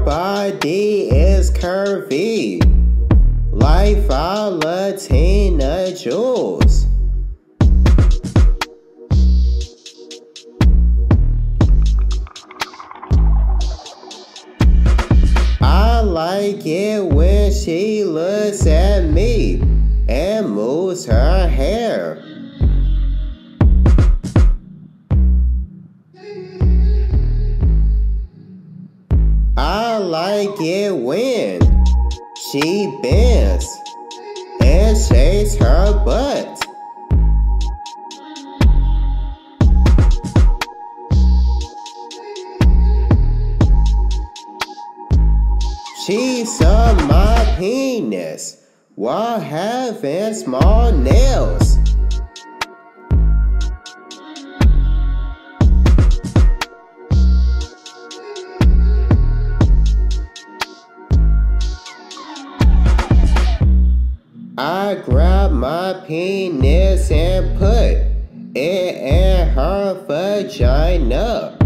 body is curvy, like Valentina Jules. I like it when she looks at me and moves her hair. I like it when she bends and shakes her butt. She sucked my penis while having small nails. I grabbed my penis and put it in her vagina.